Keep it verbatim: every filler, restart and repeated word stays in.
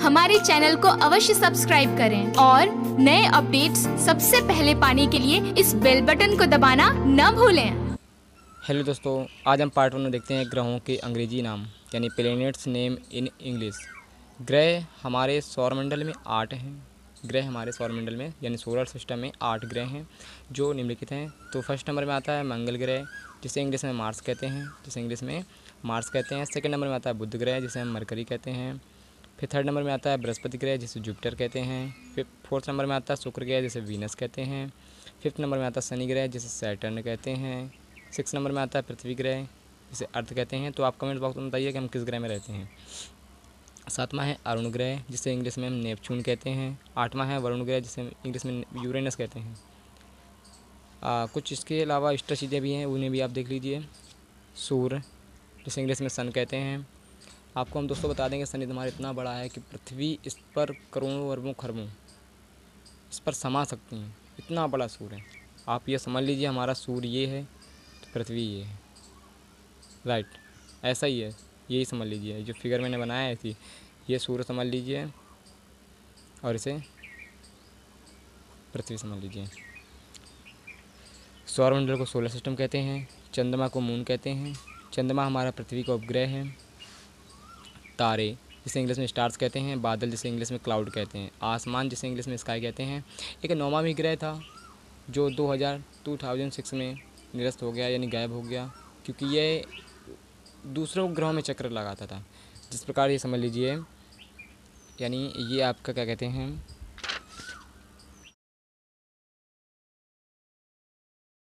हमारे चैनल को अवश्य सब्सक्राइब करें और नए अपडेट्स सबसे पहले पाने के लिए इस बेल बटन को दबाना न भूलें। हेलो दोस्तों, आज हम पार्ट वन में देखते हैं ग्रहों के अंग्रेजी नाम यानी प्लैनेट्स नेम इन इंग्लिश। ग्रह हमारे सौरमंडल में आठ हैं। ग्रह हमारे सौरमंडल में यानी सोलर सिस्टम में आठ ग्रह हैं जो निम्नलिखित हैं। तो फर्स्ट नंबर में आता है मंगल ग्रह, जिसे इंग्लिश में मार्स कहते हैं जिसे इंग्लिश में मार्स कहते हैं। सेकंड नंबर में आता है बुध ग्रह, जिसे हम मरकरी कहते हैं। फिर थर्ड नंबर में आता है बृहस्पति ग्रह, जिसे जुपिटर कहते हैं। फिर फोर्थ नंबर में आता है शुक्र ग्रह, जिसे वीनस कहते हैं। फिफ्थ नंबर में आता है शनि ग्रह, जिसे सैटर्न कहते हैं। सिक्स नंबर में आता है पृथ्वी ग्रह, जिसे अर्थ कहते हैं। तो आप कमेंट बॉक्स में बताइए कि हम किस ग्रह में रहते हैं। सातवां है अरुण ग्रह, जिसे इंग्लिश में हम नेपच्यून कहते हैं। आठवां है वरुण ग्रह, जिसे इंग्लिश में यूरेनस कहते हैं। आ, कुछ इसके अलावा एक्स्ट्रा चीज़ें भी हैं, उन्हें भी आप देख लीजिए। सूर्य, जिसे इंग्लिश में सन कहते हैं। आपको हम दोस्तों बता देंगे शनि हमारा इतना बड़ा है कि पृथ्वी इस पर करोड़ों अरबों खरबों इस पर समा सकती हैं, इतना बड़ा सूर्य है। आप ये समझ लीजिए हमारा सूर्य ये है तो पृथ्वी ये है, राइट, ऐसा ही है, यही समझ लीजिए। जो फिगर मैंने बनाया है थी ये सूर्य समझ लीजिए और इसे पृथ्वी समझ लीजिए। सौरमंडल को सोलर सिस्टम कहते हैं। चंद्रमा को मून कहते हैं। चंद्रमा हमारा पृथ्वी का उपग्रह है। तारे, जिसे इंग्लिश में स्टार्स कहते हैं। बादल, जिसे इंग्लिश में क्लाउड कहते हैं। आसमान, जिसे इंग्लिश में स्काई कहते हैं। एक नौवां भी ग्रह था जो दो हज़ार टू थाउजेंड सिक्स में निरस्त हो गया यानी गायब हो गया, क्योंकि ये दूसरों ग्रहों में चक्कर लगाता था। जिस प्रकार ये समझ लीजिए, यानी ये आपका क्या कहते हैं